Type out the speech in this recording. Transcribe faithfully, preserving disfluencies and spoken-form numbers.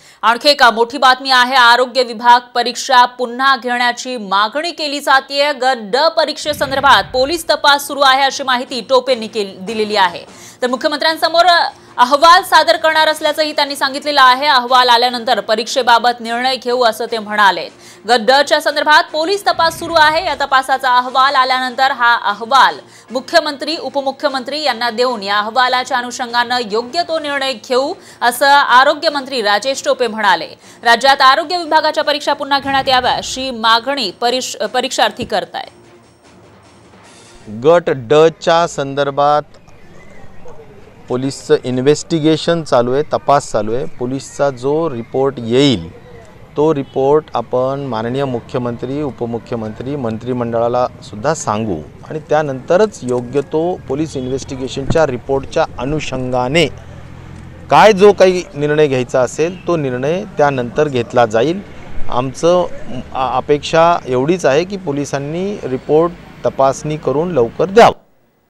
आणखी एक मोठी बातमी आहे। आरोग्य विभाग परीक्षा पुन्हा घेण्याची मागणी केली जाते। गट ड परीक्षेसंदर्भात पोलीस तपास सुरू आहे अशी माहिती टोपेंनी दिलेली आहे। तर मुख्यमंत्र्यांसमोर अहवाल सादर करणार असल्याचंही त्यांनी सांगितलेलं आहे। अहवाल आल्यानंतर परीक्षेबाबत निर्णय घेऊ असं ते म्हणाले। गट ड च्या संदर्भात पोलीस तपास सुरू आहे। या तपासाचा अहवाल आल्यानंतर हा अहवाल मुख्यमंत्री उपमुख्यमंत्री यांना देऊन या अहवालाच्या अनुषंगाने योग्य तो निर्णय घेऊ असं आरोग्य मंत्री राजेश टोपे म्हणाले। राज्यात आरोग्य विभागाच्या परीक्षा पुन्हा घेण्यात याव्या अशी मागणी परीक्षार्थी करतायत। गट ड च्या संदर्भात पोलीसचं इन्व्हेस्टिगेशन चालू आहे, तपास चालू आहे। पोलीसचा जो रिपोर्ट येईल तो रिपोर्ट आपण माननीय मुख्यमंत्री उपमुख्यमंत्री मंत्रिमंडळाला सुद्धा सांगू आणि त्यानंतरच योग्य तो पोलीस इन्व्हेस्टिगेशनच्या रिपोर्टच्या अनुषंगाने काय जो काही निर्णय घ्यायचा असेल तो निर्णय त्यानंतर घेतला जाईल। आमचं अपेक्षा एवढीच आहे की पोलिसांनी रिपोर्ट तपासणी करून लवकर द्यावं।